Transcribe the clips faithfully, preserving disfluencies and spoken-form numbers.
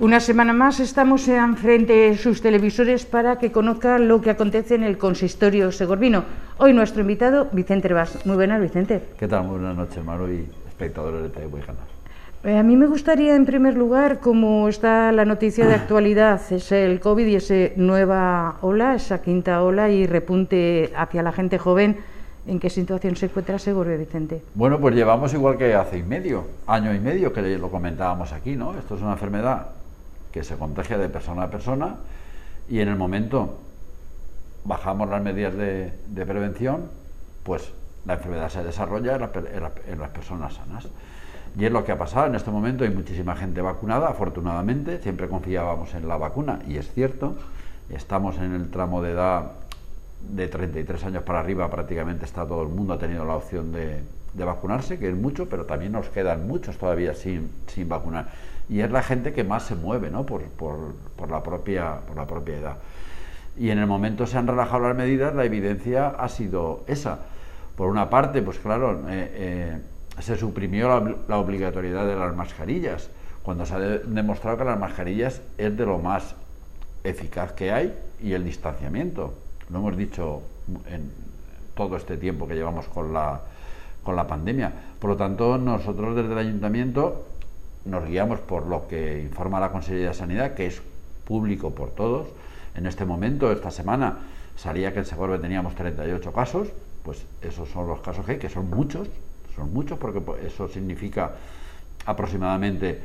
Una semana más estamos en frente de sus televisores para que conozcan lo que acontece en el consistorio segorbino. Hoy nuestro invitado, Vicente Herbás. Muy buenas, Vicente. ¿Qué tal? Muy buenas noches, Maru y espectadores de T V Canal. Eh, a mí me gustaría, en primer lugar, como está la noticia de actualidad, es el COVID y esa nueva ola, esa quinta ola y repunte hacia la gente joven. ¿En qué situación se encuentra Segovia, Vicente? Bueno, pues llevamos igual que hace y medio, año y medio, que lo comentábamos aquí, ¿no? Esto es una enfermedad que se contagia de persona a persona y en el momento bajamos las medidas de, de prevención, pues la enfermedad se desarrolla en, la, en, la, en las personas sanas. Y es lo que ha pasado en este momento. Hay muchísima gente vacunada, afortunadamente. Siempre confiábamos en la vacuna y es cierto. Estamos en el tramo de edad de treinta y tres años para arriba, prácticamente está todo el mundo ha tenido la opción de, de vacunarse, que es mucho, pero también nos quedan muchos todavía sin, sin vacunar. Y es la gente que más se mueve, ¿no? por, por, por, la propia, por la propia edad. Y en el momento se han relajado las medidas, la evidencia ha sido esa. Por una parte, pues claro, eh, eh, se suprimió la, la obligatoriedad de las mascarillas, cuando se ha de, demostrado que las mascarillas es de lo más eficaz que hay, y el distanciamiento. Lo hemos dicho en todo este tiempo que llevamos con la, con la pandemia. Por lo tanto, nosotros desde el Ayuntamiento nos guiamos por lo que informa la Consellería de Sanidad, que es público por todos. En este momento, esta semana, salía que en Segovia teníamos treinta y ocho casos, pues esos son los casos que hay, que son muchos, son muchos porque eso significa aproximadamente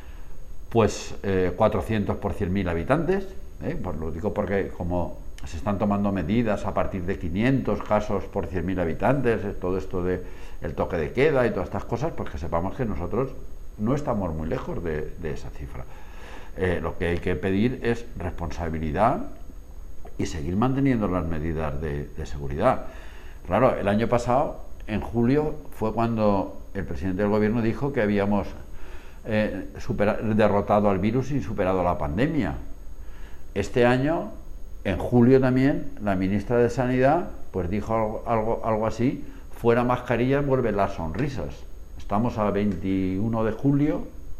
pues eh, cuatrocientos por cien mil habitantes, ¿eh? Pues lo digo porque como se están tomando medidas a partir de quinientos casos por cien mil habitantes, todo esto de el toque de queda y todas estas cosas, pues que sepamos que nosotros no estamos muy lejos de, de esa cifra. Eh, lo que hay que pedir es responsabilidad y seguir manteniendo las medidas de, de seguridad. Claro, el año pasado, en julio, fue cuando el presidente del gobierno dijo que habíamos eh, supera, derrotado al virus y superado la pandemia. Este año, en julio también, la ministra de Sanidad pues dijo algo, algo, algo así: fuera mascarillas, vuelven las sonrisas. Estamos a veintiuno de julio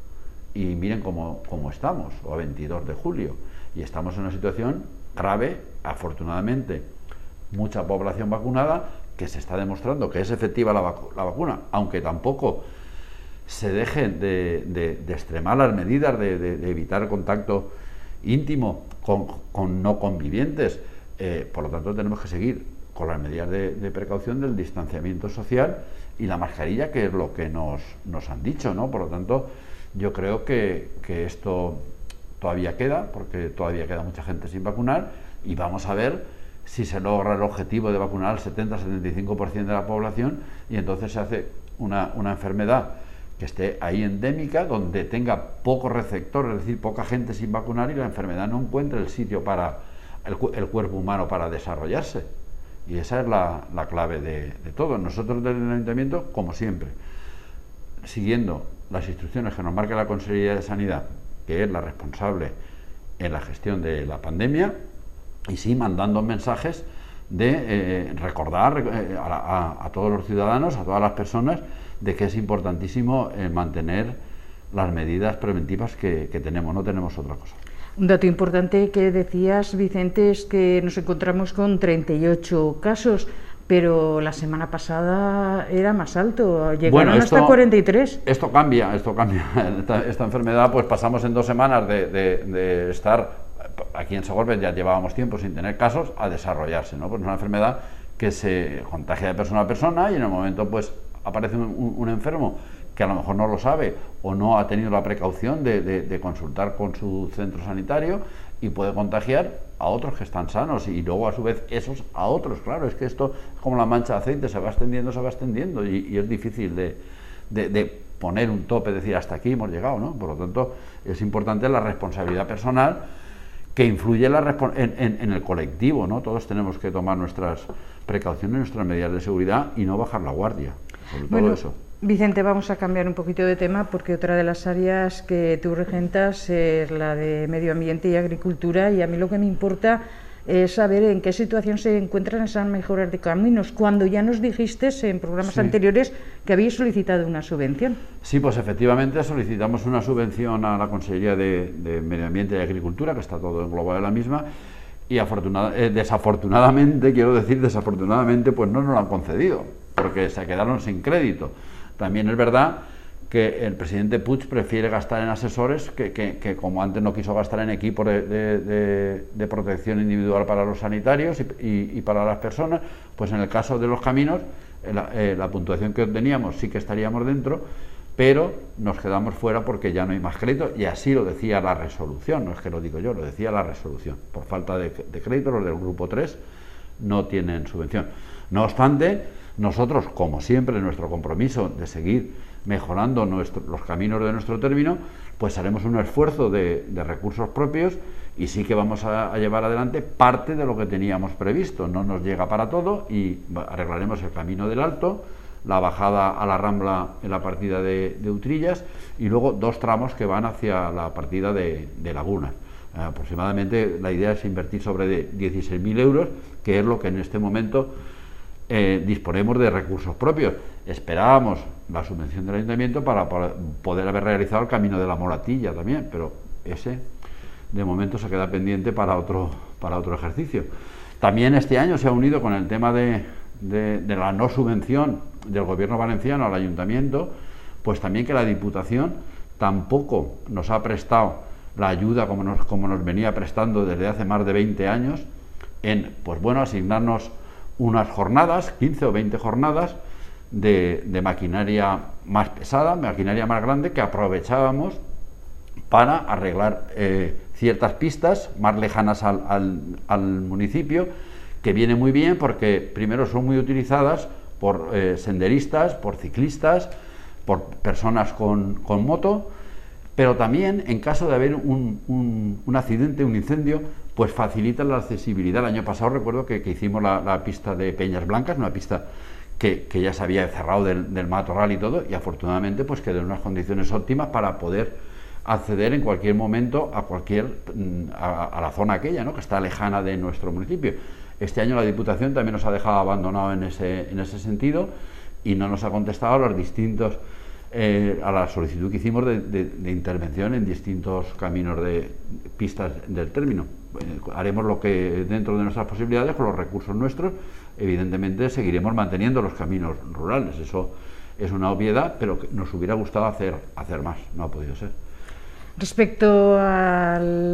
y miren cómo, cómo estamos, o a veintidós de julio, y estamos en una situación grave. Afortunadamente, mucha población vacunada, que se está demostrando que es efectiva la, vacu la vacuna, aunque tampoco se dejen de, de, de extremar las medidas de, de, de evitar el contacto íntimo con, con no convivientes. Eh, por lo tanto, tenemos que seguir con las medidas de, de precaución del distanciamiento social y la mascarilla, que es lo que nos, nos han dicho, ¿no? Por lo tanto, yo creo que, que esto todavía queda, porque todavía queda mucha gente sin vacunar, y vamos a ver si se logra el objetivo de vacunar al setenta a setenta y cinco por ciento de la población, y entonces se hace una, una enfermedad que esté ahí endémica, donde tenga poco receptor, es decir, poca gente sin vacunar, y la enfermedad no encuentre el sitio para el, el cuerpo humano para desarrollarse. Y esa es la, la clave de, de todo. Nosotros desde el Ayuntamiento, como siempre, siguiendo las instrucciones que nos marca la Consellería de Sanidad, que es la responsable en la gestión de la pandemia, y sí mandando mensajes de eh, recordar eh, a, a, a todos los ciudadanos, a todas las personas, de que es importantísimo eh, mantener las medidas preventivas que, que tenemos, no tenemos otra cosa. Un dato importante que decías, Vicente, es que nos encontramos con treinta y ocho casos, pero la semana pasada era más alto, llegaron bueno, esto, hasta cuarenta y tres. Esto cambia, esto cambia. Esta, esta enfermedad, pues pasamos en dos semanas de, de, de estar, aquí en Segovia ya llevábamos tiempo sin tener casos, a desarrollarse, ¿no? Pues es una enfermedad que se contagia de persona a persona, y en el momento pues aparece un, un, un enfermo que a lo mejor no lo sabe o no ha tenido la precaución de, de, de consultar con su centro sanitario, y puede contagiar a otros que están sanos, y luego a su vez esos a otros. Claro, es que esto es como la mancha de aceite, se va extendiendo, se va extendiendo, y, y es difícil de, de, de poner un tope, decir hasta aquí hemos llegado, ¿no? Por lo tanto, es importante la responsabilidad personal, que influye la en, en, en el colectivo, ¿no? Todos tenemos que tomar nuestras precauciones, nuestras medidas de seguridad, y no bajar la guardia, sobre bueno, todo eso. Vicente, vamos a cambiar un poquito de tema, porque otra de las áreas que tú regentas es la de medio ambiente y agricultura, y a mí lo que me importa eh, saber en qué situación se encuentran esas mejoras de caminos, cuando ya nos dijiste en programas sí. anteriores que habéis solicitado una subvención. Sí, pues efectivamente solicitamos una subvención a la Consejería de, de Medio Ambiente y Agricultura, que está todo englobado en la misma, y afortunada, eh, desafortunadamente, quiero decir desafortunadamente, pues no nos lo han concedido, porque se quedaron sin crédito. También es verdad que el presidente Puig prefiere gastar en asesores que, que, que como antes no quiso gastar en equipos de, de, de, de protección individual para los sanitarios y, y, y para las personas, pues en el caso de los caminos, la, eh, la puntuación que obteníamos sí que estaríamos dentro, pero nos quedamos fuera porque ya no hay más crédito, y así lo decía la resolución, no es que lo digo yo, lo decía la resolución. Por falta de, de crédito, los del grupo tres no tienen subvención. No obstante, nosotros, como siempre, nuestro compromiso de seguir mejorando nuestro, los caminos de nuestro término, pues haremos un esfuerzo de, de recursos propios, y sí que vamos a, a llevar adelante parte de lo que teníamos previsto. No nos llega para todo y arreglaremos el camino del Alto, la bajada a la Rambla en la partida de, de Utrillas, y luego dos tramos que van hacia la partida de, de Lagunas. Eh, aproximadamente la idea es invertir sobre dieciséis mil euros, que es lo que en este momento eh, disponemos de recursos propios. Esperábamos la subvención del Ayuntamiento para, para poder haber realizado el camino de la Moratilla también, pero ese de momento se queda pendiente para otro, para otro ejercicio. También este año se ha unido con el tema de, de, de la no subvención del Gobierno valenciano al Ayuntamiento, pues también que la Diputación tampoco nos ha prestado la ayuda como nos, como nos venía prestando desde hace más de veinte años, en, pues bueno, asignarnos unas jornadas, quince o veinte jornadas de, de maquinaria más pesada, maquinaria más grande, que aprovechábamos para arreglar eh, ciertas pistas más lejanas al, al, al municipio, que viene muy bien porque primero son muy utilizadas por eh, senderistas, por ciclistas, por personas con, con moto, pero también en caso de haber un, un, un accidente, un incendio, pues facilita la accesibilidad. El año pasado recuerdo que, que hicimos la, la pista de Peñas Blancas, una pista que, que ya se había cerrado del, del matorral y todo, y afortunadamente pues quedó en unas condiciones óptimas para poder acceder en cualquier momento a cualquier a, a la zona aquella, ¿no?, que está lejana de nuestro municipio. Este año la Diputación también nos ha dejado abandonado en ese, en ese sentido, y no nos ha contestado a los distintos eh, a la solicitud que hicimos de, de, de intervención en distintos caminos de pistas del término. Eh, haremos lo que dentro de nuestras posibilidades con los recursos nuestros. Evidentemente seguiremos manteniendo los caminos rurales, eso es una obviedad, pero que nos hubiera gustado hacer, hacer más, no ha podido ser. Respecto al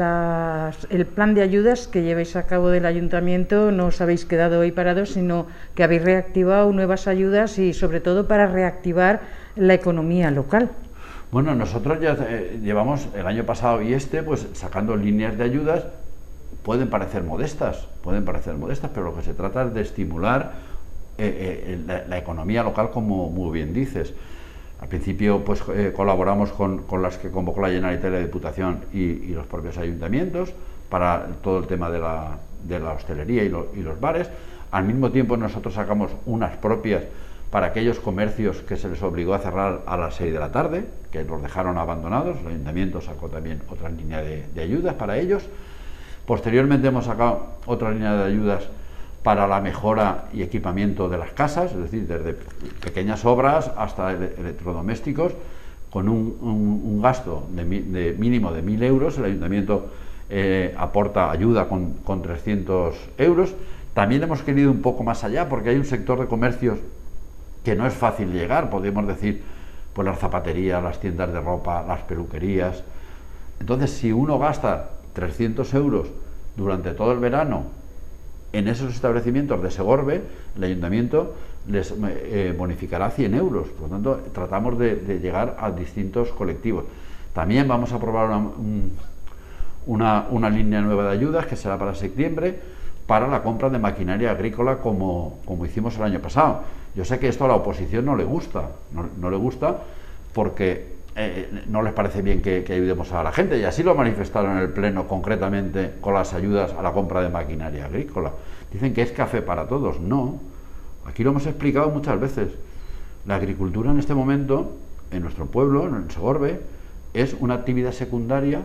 plan de ayudas que lleváis a cabo del Ayuntamiento, no os habéis quedado ahí parados, sino que habéis reactivado nuevas ayudas, y sobre todo para reactivar la economía local. Bueno, nosotros ya eh, llevamos el año pasado y este, pues sacando líneas de ayudas. Pueden parecer modestas, pueden parecer modestas, pero lo que se trata es de estimular eh, eh, la, la economía local, como muy bien dices. Al principio pues eh, colaboramos con, con las que convocó la Generalitat y la Diputación y, y los propios ayuntamientos para todo el tema de la, de la hostelería y, lo, y los bares. Al mismo tiempo nosotros sacamos unas propias para aquellos comercios que se les obligó a cerrar a las seis de la tarde, que los dejaron abandonados. El ayuntamiento sacó también otra línea de, de ayudas para ellos. Posteriormente hemos sacado otra línea de ayudas para la mejora y equipamiento de las casas, es decir, desde pequeñas obras hasta electrodomésticos, con un, un, un gasto de, de mínimo de mil euros. El ayuntamiento eh, aporta ayuda con, con trescientos euros. También hemos querido un poco más allá, porque hay un sector de comercios que no es fácil llegar, podemos decir, pues las zapaterías, las tiendas de ropa, las peluquerías. Entonces, si uno gasta trescientos euros durante todo el verano en esos establecimientos de Segorbe, el ayuntamiento les eh, bonificará cien euros. Por lo tanto, tratamos de, de llegar a distintos colectivos. También vamos a aprobar una, un, una, una línea nueva de ayudas, que será para septiembre, para la compra de maquinaria agrícola, como, como hicimos el año pasado. Yo sé que esto a la oposición no le gusta, no, no le gusta porque eh, no les parece bien que, que ayudemos a la gente, y así lo manifestaron en el Pleno concretamente con las ayudas a la compra de maquinaria agrícola. Dicen que es café para todos. No, aquí lo hemos explicado muchas veces. La agricultura en este momento, en nuestro pueblo, en Segorbe, es una actividad secundaria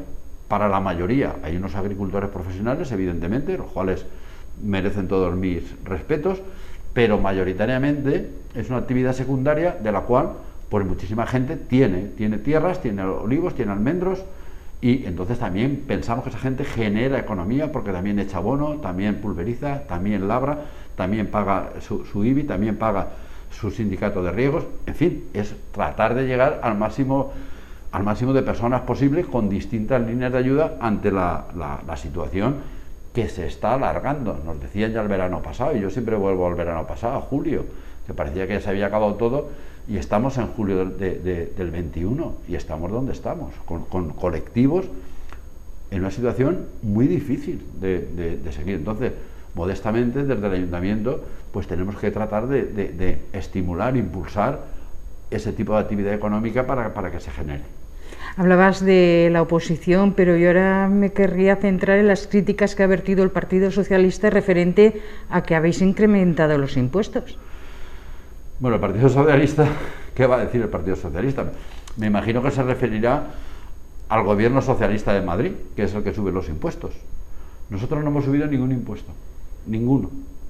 para la mayoría. Hay unos agricultores profesionales, evidentemente, los cuales merecen todos mis respetos, pero mayoritariamente es una actividad secundaria de la cual pues muchísima gente tiene, tiene tierras, tiene olivos, tiene almendros, y entonces también pensamos que esa gente genera economía porque también echa abono, también pulveriza, también labra, también paga su, su I B I, también paga su sindicato de riegos. En fin, es tratar de llegar al máximo, al máximo de personas posibles con distintas líneas de ayuda ante la, la, la situación que se está alargando. Nos decían ya el verano pasado, y yo siempre vuelvo al verano pasado, a julio, que parecía que ya se había acabado todo, y estamos en julio de, de, de, del veintiuno, y estamos donde estamos, con, con colectivos en una situación muy difícil de, de, de seguir. Entonces, modestamente, desde el ayuntamiento, pues tenemos que tratar de, de, de estimular, impulsar ese tipo de actividad económica para, para que se genere. Hablabas de la oposición, pero yo ahora me querría centrar en las críticas que ha vertido el Partido Socialista referente a que habéis incrementado los impuestos. Bueno, el Partido Socialista, ¿qué va a decir el Partido Socialista? Me imagino que se referirá al gobierno socialista de Madrid, que es el que sube los impuestos. Nosotros no hemos subido ningún impuesto, ninguno.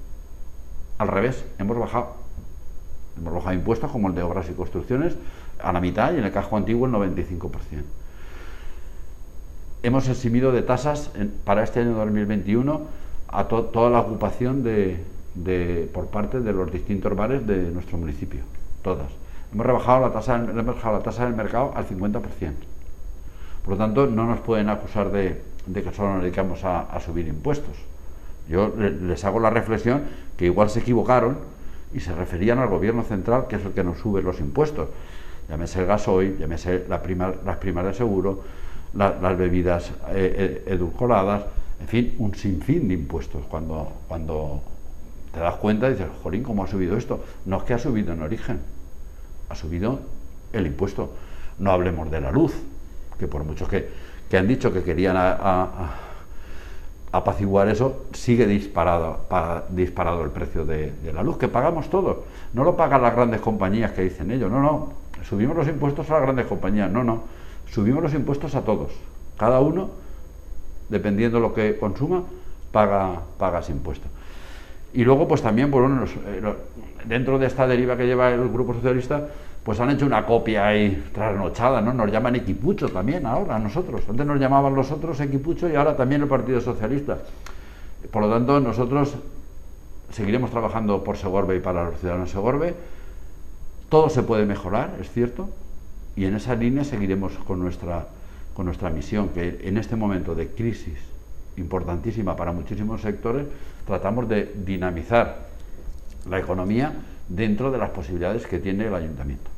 Al revés, hemos bajado. Hemos bajado impuestos como el de obras y construcciones a la mitad, y en el casco antiguo el noventa y cinco por ciento. Hemos eximido de tasas en, para este año dos mil veintiuno a to, toda la ocupación de, de, por parte de los distintos bares de nuestro municipio, todas. Hemos rebajado la tasa, hemos bajado la tasa del mercado al cincuenta por ciento. Por lo tanto, no nos pueden acusar de, de que solo nos dedicamos a, a subir impuestos. Yo les hago la reflexión que igual se equivocaron y se referían al gobierno central, que es el que nos sube los impuestos. Llámese el gasoil, llámese la prima, las primas de seguro, la, las bebidas eh, edulcoradas, en fin, un sinfín de impuestos. Cuando, cuando te das cuenta dices, jolín, ¿cómo ha subido esto? No es que ha subido en origen, ha subido el impuesto. No hablemos de la luz, que por muchos que, que han dicho que querían a, a, a apaciguar eso, sigue disparado, pa, disparado el precio de, de la luz, que pagamos todos. No lo pagan las grandes compañías que dicen ellos, no, no, subimos los impuestos a las grandes compañías, no, no, subimos los impuestos a todos. Cada uno, dependiendo de lo que consuma, paga, paga ese impuesto. Y luego, pues también, bueno, los, eh, los, dentro de esta deriva que lleva el Grupo Socialista, pues han hecho una copia ahí trasnochada, ¿no? Nos llaman equipucho también ahora a nosotros. Antes nos llamaban los otros equipucho y ahora también el Partido Socialista. Por lo tanto, nosotros seguiremos trabajando por Segorbe y para los ciudadanos de Segorbe. Todo se puede mejorar, es cierto, y en esa línea seguiremos con nuestra, con nuestra misión, que en este momento de crisis importantísima para muchísimos sectores, tratamos de dinamizar la economía dentro de las posibilidades que tiene el ayuntamiento.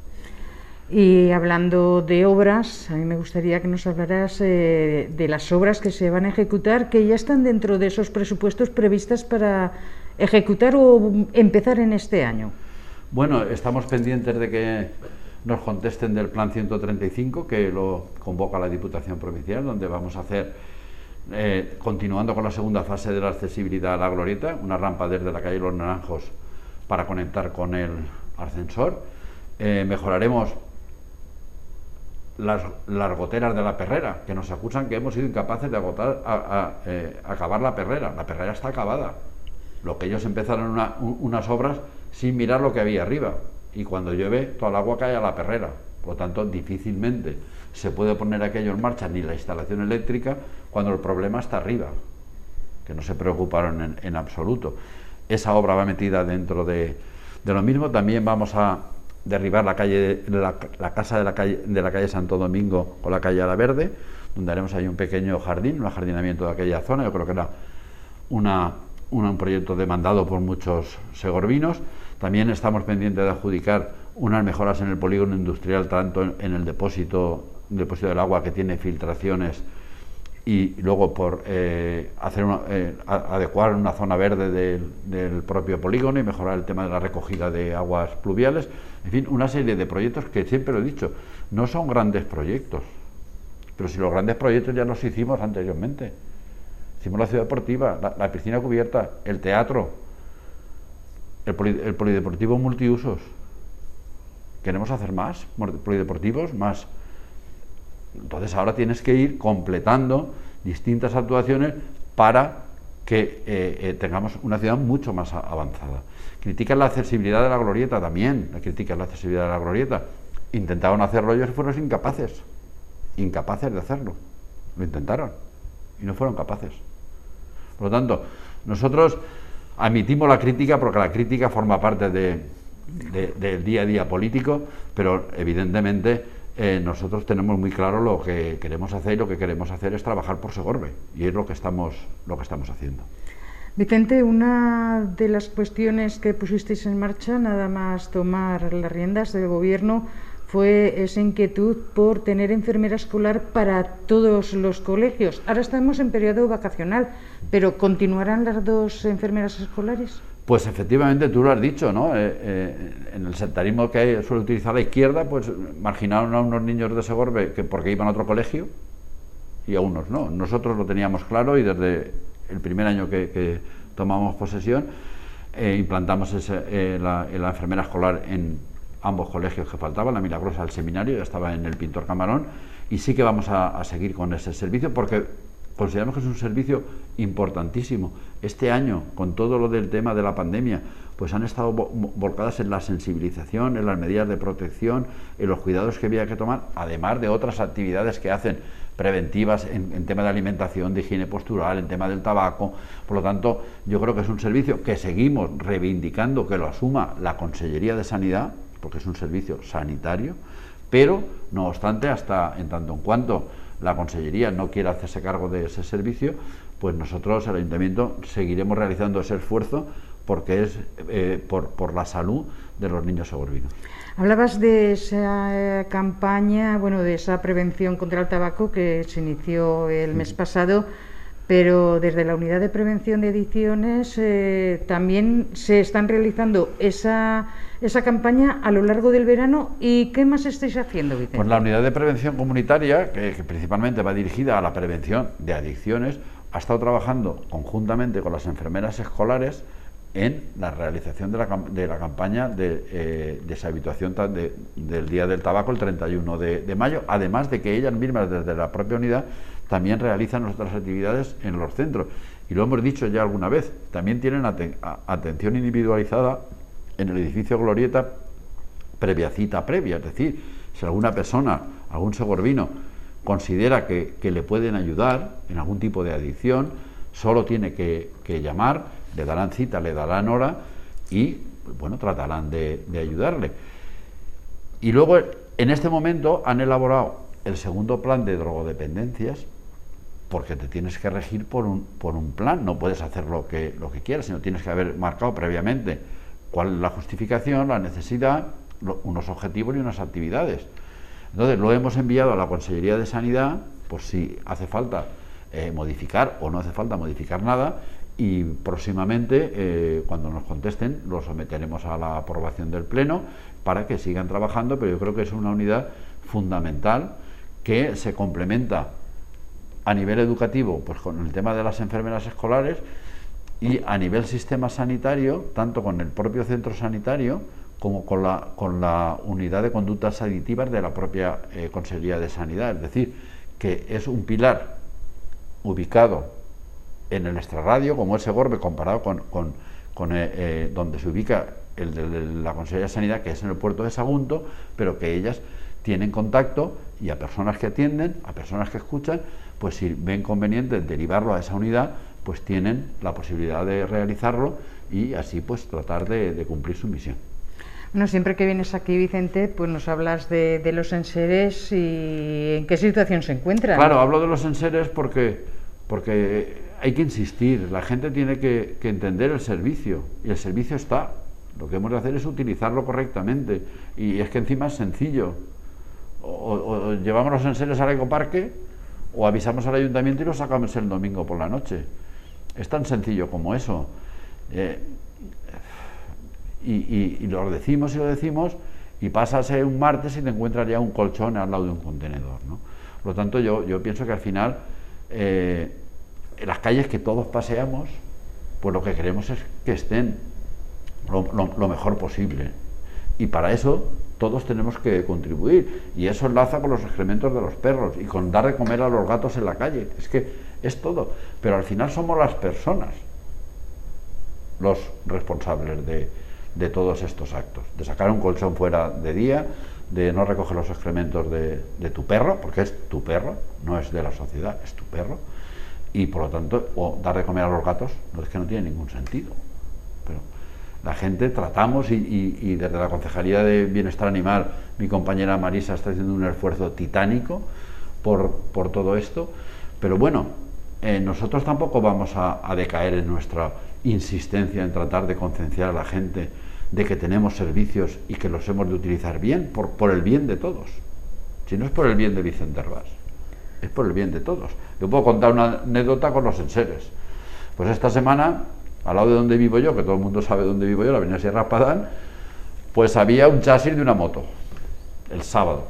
Y hablando de obras, a mí me gustaría que nos hablaras eh, de las obras que se van a ejecutar, que ya están dentro de esos presupuestos previstas para ejecutar o empezar en este año. Bueno, estamos pendientes de que nos contesten del plan ciento treinta y cinco, que lo convoca la Diputación Provincial, donde vamos a hacer, eh, continuando con la segunda fase de la accesibilidad a la glorieta, una rampa desde la calle Los Naranjos para conectar con el ascensor. Eh, mejoraremos las, las goteras de la perrera, que nos acusan que hemos sido incapaces de agotar, a, a, eh, acabar la perrera. La perrera está acabada. Lo que ellos empezaron una, un, unas obras sin mirar lo que había arriba, y cuando llueve toda el agua cae a la perrera. Por lo tanto, difícilmente se puede poner aquello en marcha, ni la instalación eléctrica, cuando el problema está arriba, que no se preocuparon en, en absoluto. Esa obra va metida dentro de, de lo mismo. También vamos a derribar la calle, la, la casa de la calle, de la calle Santo Domingo con la calle La Verde, donde haremos ahí un pequeño jardín, un ajardinamiento de aquella zona. Yo creo que era una, una, un proyecto demandado por muchos segorbinos. También estamos pendientes de adjudicar unas mejoras en el polígono industrial, tanto en, en el depósito, depósito del agua, que tiene filtraciones, y luego por eh, hacer una, eh, adecuar una zona verde del, del propio polígono y mejorar el tema de la recogida de aguas pluviales. En fin, una serie de proyectos que, siempre lo he dicho, no son grandes proyectos, pero si los grandes proyectos ya los hicimos anteriormente. Hicimos la ciudad deportiva, la, la piscina cubierta, el teatro, el, poli, el polideportivo multiusos. Queremos hacer más polideportivos, más Entonces ahora tienes que ir completando distintas actuaciones para que eh, eh, tengamos una ciudad mucho más avanzada. Critican la accesibilidad de la glorieta también, critican la accesibilidad de la glorieta. Intentaron hacerlo ellos y fueron incapaces, incapaces de hacerlo. Lo intentaron y no fueron capaces. Por lo tanto, nosotros admitimos la crítica porque la crítica forma parte de, de, del día a día político, pero evidentemente eh, nosotros tenemos muy claro lo que queremos hacer, y lo que queremos hacer es trabajar por Segorbe, y es lo que estamos, lo que estamos haciendo. Vicente, una de las cuestiones que pusisteis en marcha, nada más tomar las riendas del gobierno, fue esa inquietud por tener enfermera escolar para todos los colegios. Ahora estamos en periodo vacacional, pero ¿continuarán las dos enfermeras escolares? Pues efectivamente, tú lo has dicho, ¿no? Eh, eh, en el sectarismo que hay, suele utilizar la izquierda, pues marginaron a unos niños de Segorbe que porque iban a otro colegio y a unos no. Nosotros lo teníamos claro y desde el primer año que, que tomamos posesión eh, implantamos ese, eh, la, la enfermera escolar en ambos colegios que faltaban, la Milagrosa del Seminario, ya estaba en el Pintor Camarón, y sí que vamos a, a seguir con ese servicio porque consideramos que es un servicio importantísimo. Este año, con todo lo del tema de la pandemia, pues han estado volcadas en la sensibilización, en las medidas de protección, en los cuidados que había que tomar, además de otras actividades que hacen preventivas en, en tema de alimentación, de higiene postural, en tema del tabaco. Por lo tanto, yo creo que es un servicio que seguimos reivindicando que lo asuma la Consellería de Sanidad, porque es un servicio sanitario, pero no obstante, hasta en tanto en cuanto la Consellería no quiera hacerse cargo de ese servicio, pues nosotros, el Ayuntamiento, seguiremos realizando ese esfuerzo porque es eh, por, por la salud de los niños segorbinos. Hablabas de esa eh, campaña, bueno, de esa prevención contra el tabaco que se inició el mes pasado, pero desde la Unidad de Prevención de Adicciones eh, también se están realizando esa, esa campaña a lo largo del verano. ¿Y qué más estáis haciendo, Vicente? Pues la Unidad de Prevención Comunitaria, que, que principalmente va dirigida a la prevención de adicciones, ha estado trabajando conjuntamente con las enfermeras escolares en la realización de la, de la campaña de eh, deshabituación de, del Día del Tabaco el treinta y uno de, de mayo, además de que ellas mismas desde la propia unidad también realizan nuestras actividades en los centros. Y lo hemos dicho ya alguna vez, también tienen aten a, atención individualizada en el edificio Glorieta previa cita previa, es decir, si alguna persona, algún segorbino, considera que, que le pueden ayudar en algún tipo de adicción, solo tiene que, que llamar, le darán cita, le darán hora y, bueno, tratarán de, de ayudarle. Y luego, en este momento, han elaborado el segundo plan de drogodependencias, porque te tienes que regir por un, por un plan, no puedes hacer lo que, lo que quieras, sino tienes que haber marcado previamente cuál es la justificación, la necesidad, lo, unos objetivos y unas actividades. Entonces, lo hemos enviado a la Consellería de Sanidad, por si hace falta eh, modificar o no hace falta modificar nada, y próximamente, eh, cuando nos contesten, lo someteremos a la aprobación del Pleno para que sigan trabajando, pero yo creo que es una unidad fundamental que se complementa a nivel educativo pues con el tema de las enfermeras escolares y a nivel sistema sanitario, tanto con el propio centro sanitario como con la, con la unidad de conductas aditivas de la propia eh, Consejería de Sanidad. Es decir, que es un pilar ubicado en el extrarradio, como es Segorbe, comparado con, con, con eh, eh, donde se ubica el de la Consejería de Sanidad, que es en el puerto de Sagunto, pero que ellas tienen contacto y a personas que atienden, a personas que escuchan, pues si ven conveniente derivarlo a esa unidad, pues tienen la posibilidad de realizarlo y así pues tratar de, de cumplir su misión. Bueno, siempre que vienes aquí, Vicente, pues nos hablas de, de los enseres y en qué situación se encuentran. Claro, hablo de los enseres porque, porque hay que insistir, la gente tiene que, que entender el servicio y el servicio está. Lo que hemos de hacer es utilizarlo correctamente y es que encima es sencillo. O, o, o llevamos los enseres al ecoparque o avisamos al ayuntamiento y los sacamos el domingo por la noche. Es tan sencillo como eso. Eh, y, y, y lo decimos y lo decimos y pasas un martes y te encuentras ya un colchón al lado de un contenedor, ¿no? Por lo tanto, yo, yo pienso que al final eh, en las calles que todos paseamos, pues lo que queremos es que estén lo, lo, lo mejor posible. Y para eso todos tenemos que contribuir, y eso enlaza con los excrementos de los perros y con dar de comer a los gatos en la calle. Es que es todo, pero al final somos las personas los responsables de, de todos estos actos, de sacar un colchón fuera de día, de no recoger los excrementos de, de tu perro, porque es tu perro, no es de la sociedad, es tu perro, y por lo tanto, o dar de comer a los gatos, no es que no tiene ningún sentido. Pero la gente tratamos, y, y, y desde la Concejalía de Bienestar Animal, mi compañera Marisa está haciendo un esfuerzo titánico por, por todo esto, pero bueno, eh, nosotros tampoco vamos a, a decaer en nuestra insistencia en tratar de concienciar a la gente de que tenemos servicios y que los hemos de utilizar bien, por, por el bien de todos. Si no es por el bien de Vicente Hervás, es por el bien de todos. Yo puedo contar una anécdota con los enseres. Pues esta semana, al lado de donde vivo yo, que todo el mundo sabe dónde vivo yo, la avenida Sierra Padán, pues había un chasis de una moto, el sábado.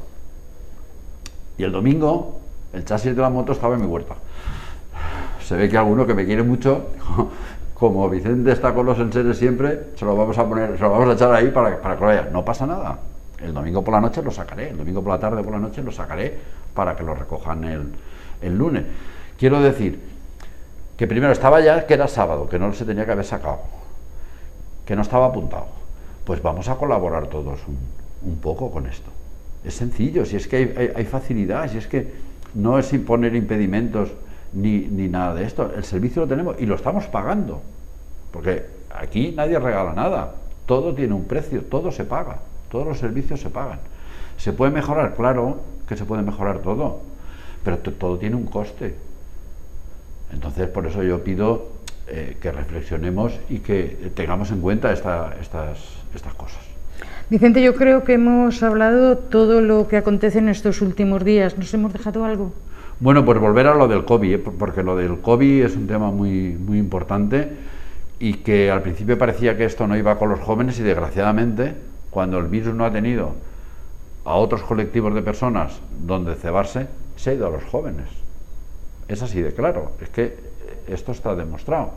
Y el domingo, el chasis de la moto estaba en mi huerta. Se ve que alguno que me quiere mucho, como Vicente está con los enseres siempre, se lo vamos a poner, se lo vamos a echar ahí para, para que lo vean. No pasa nada. El domingo por la noche lo sacaré, el domingo por la tarde por la noche lo sacaré para que lo recojan el, el lunes. Quiero decir que primero estaba ya que era sábado, que no se tenía que haber sacado, que no estaba apuntado. Pues vamos a colaborar todos un, un poco con esto. Es sencillo, si es que hay, hay, hay facilidad, si es que no es imponer impedimentos ni, ni nada de esto. El servicio lo tenemos y lo estamos pagando, porque aquí nadie regala nada, todo tiene un precio, todo se paga, todos los servicios se pagan. ¿Se puede mejorar? Claro que se puede mejorar todo, pero todo tiene un coste. Entonces, por eso yo pido eh, que reflexionemos y que tengamos en cuenta esta, estas, estas cosas. Vicente, yo creo que hemos hablado todo lo que acontece en estos últimos días. ¿Nos hemos dejado algo? Bueno, pues volver a lo del COVID, ¿eh? Porque lo del COVID es un tema muy, muy importante, y que al principio parecía que esto no iba con los jóvenes, y desgraciadamente, cuando el virus no ha tenido a otros colectivos de personas donde cebarse, se ha ido a los jóvenes. Es así de claro, es que esto está demostrado.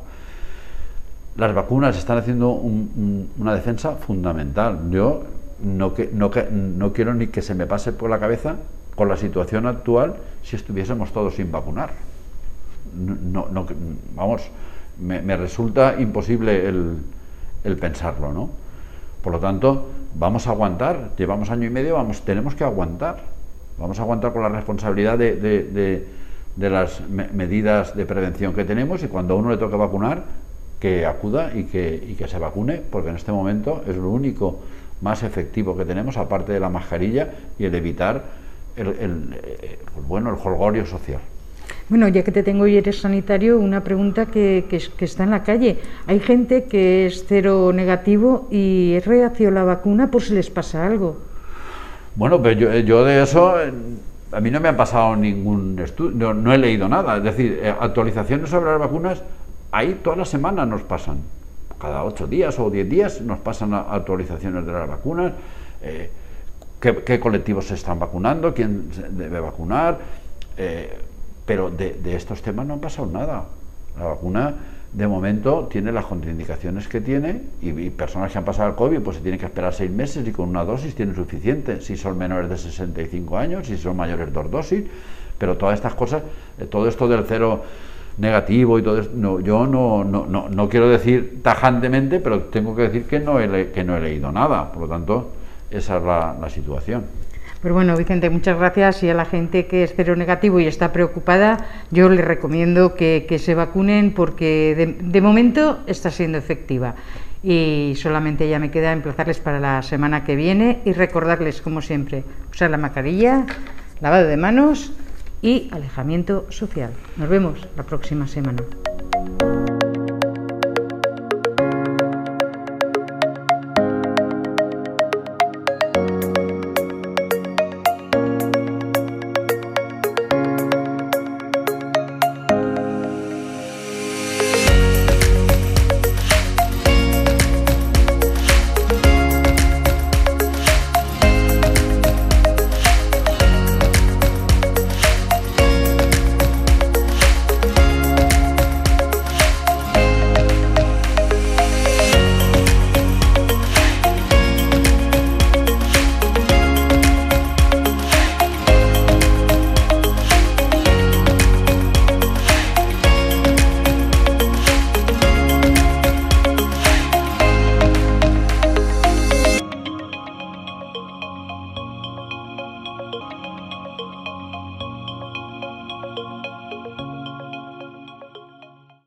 Las vacunas están haciendo un, un, una defensa fundamental. Yo no, que, no, que, no quiero ni que se me pase por la cabeza, con la situación actual, si estuviésemos todos sin vacunar. No, no, vamos, me, me resulta imposible el, el pensarlo, ¿no? Por lo tanto, vamos a aguantar, llevamos año y medio, vamos, tenemos que aguantar, vamos a aguantar con la responsabilidad de, de, de, de las me medidas de prevención que tenemos, y cuando a uno le toque vacunar, que acuda y que, y que se vacune, porque en este momento es lo único más efectivo que tenemos, aparte de la mascarilla y el evitar el, el, el, bueno, el jolgorio social. Bueno, ya que te tengo y eres sanitario, una pregunta que, que, que está en la calle. Hay gente que es cero negativo y es reacio a la vacuna por si les pasa algo. Bueno, pero yo, yo de eso, a mí no me ha pasado ningún estudio, no, no he leído nada. Es decir, actualizaciones sobre las vacunas, ahí todas las semanas nos pasan. Cada ocho días o diez días nos pasan actualizaciones de las vacunas, eh, qué, qué colectivos se están vacunando, quién debe vacunar, eh, pero de, de estos temas no ha pasado nada. La vacuna, de momento, tiene las contraindicaciones que tiene, y, y personas que han pasado el COVID pues se tienen que esperar seis meses y con una dosis tienen suficiente, si son menores de sesenta y cinco años, si son mayores dos dosis, pero todas estas cosas, eh, todo esto del cero negativo y todo esto, no, yo no, no, no, no quiero decir tajantemente, pero tengo que decir que no he, que no he leído nada, por lo tanto, esa es la, la situación. Pues bueno, Vicente, muchas gracias, y a la gente que es cero negativo y está preocupada, yo les recomiendo que, que se vacunen, porque de, de momento está siendo efectiva, y solamente ya me queda emplazarles para la semana que viene y recordarles, como siempre, usar la mascarilla, lavado de manos y alejamiento social. Nos vemos la próxima semana.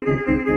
Thank you.